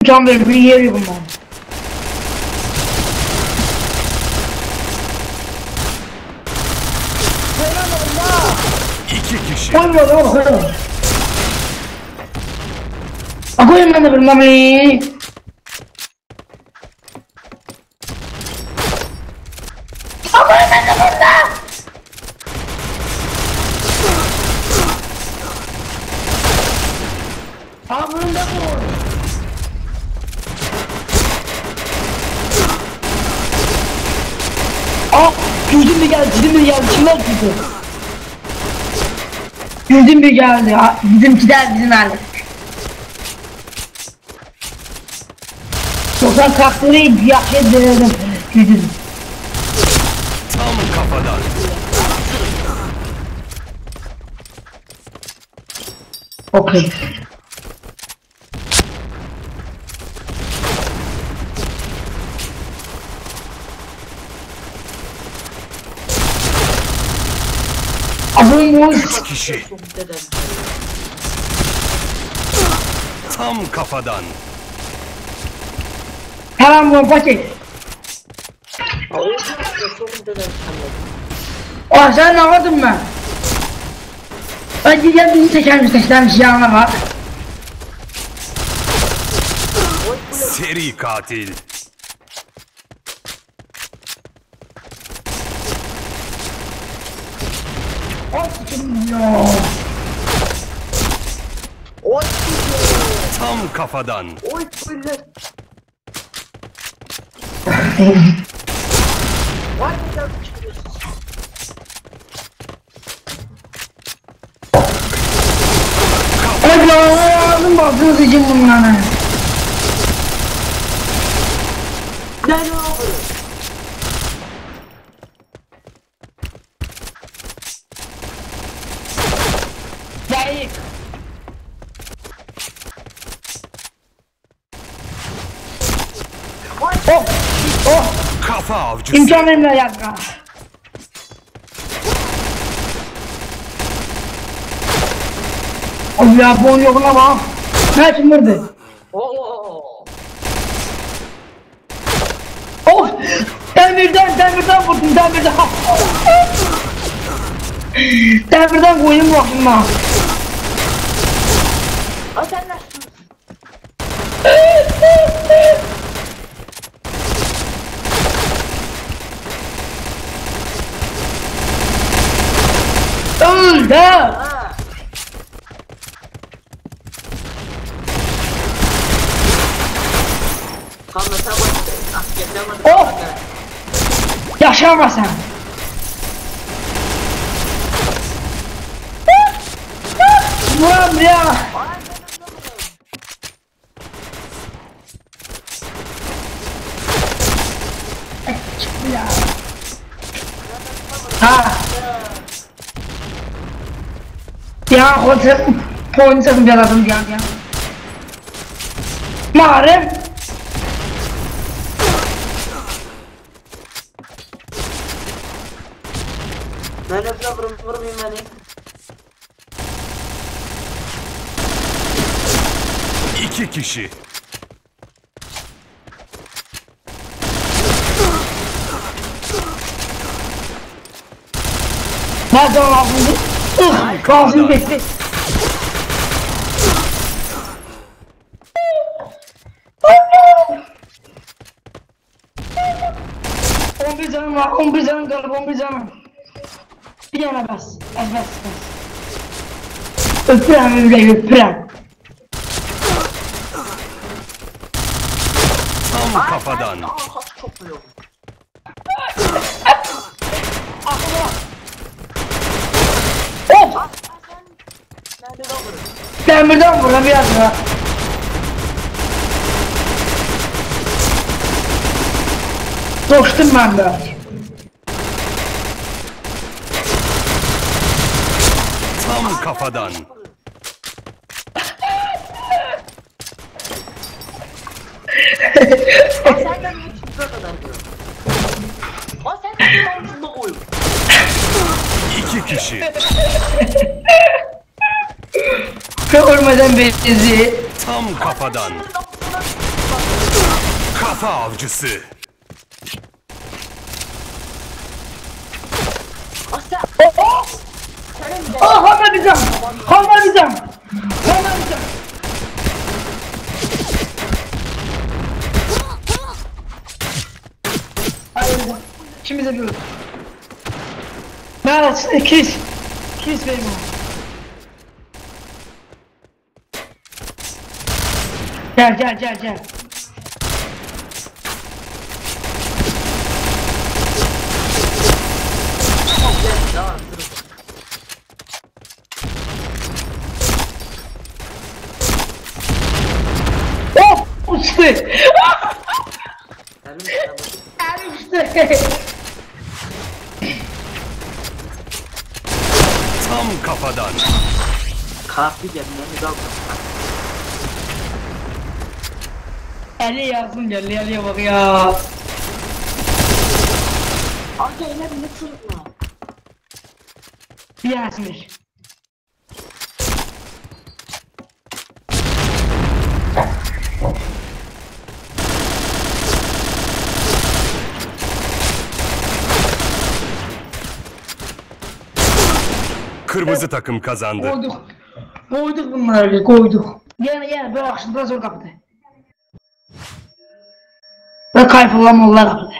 Can ver bir yeri bunlar. İki kişi. Koyma lan koyma. Koyma ben de bir mami. Koyma ben de burada. Bunu da vur. Gözüm bir geldi, gözüm bir geldi, kimler güldü? Gözüm bir geldi, bizimkiler bizim halde. Sokak kalktırayım, yakşet verelim, gözüm. Tam kafadan. Okey. Üç kişi. Tam kafadan. Tamam bu paket. Sen ne yaptın ben? Ben gideceğim bizi çekermiş taşlarmış yanına bak. Seri katil. Tam kafadan. Allah'ım baktığınız için bunlara. Zayıf. Oh! Kafa avcısı. İmkan verimle yakka. Oh ya bu yokuna bak. Ne çıldırdı? Oh! Demirden vurdum demirden. Demirden koyayım başıma. Öldü. Oh! Yaşama sen. Vuram ya. Ha. Ya hoca points'ın bir adam ya. Marem. Ben öfle vurmayayım beni. İki kişi. Nerede o ağzını? Ağzını bekle. On bir canım var, 11 canım kalır, 11 canım. Bir yana bas, bas. Öpürem öyle öpürem. Tam kafadan. Hop! Demirden vur biraz ya. Koştum ben biraz. Tam kafadan. Senden ne çıktı kadar diyor. Senden ne altında koyuyor. İki kişi. Ölmeden bezi. Tam kafadan. Kafa avcısı. Asla. Senin de. Halledeceğim. Halledeceğim. Halledeceğim. Halledeceğim. İkimiz de bir. Nerede? Kiss. Kiss benim. Gel gel gel gel. Tamam, dur. Oh! Uçtu! Senin de. Uçtu! Tam kafadan. Kahve gelmeye mi dalga? Ali yazdım geldi, Ali'ye bak ya. Abi yine bir çocuk var. Bir yazmış. Kırmızı takım kazandı. Koyduk. Koyduk bunları, koyduk. Gel gel, böyle akşamdan sonra kapıda. Ve kayfolan mollar kapıda.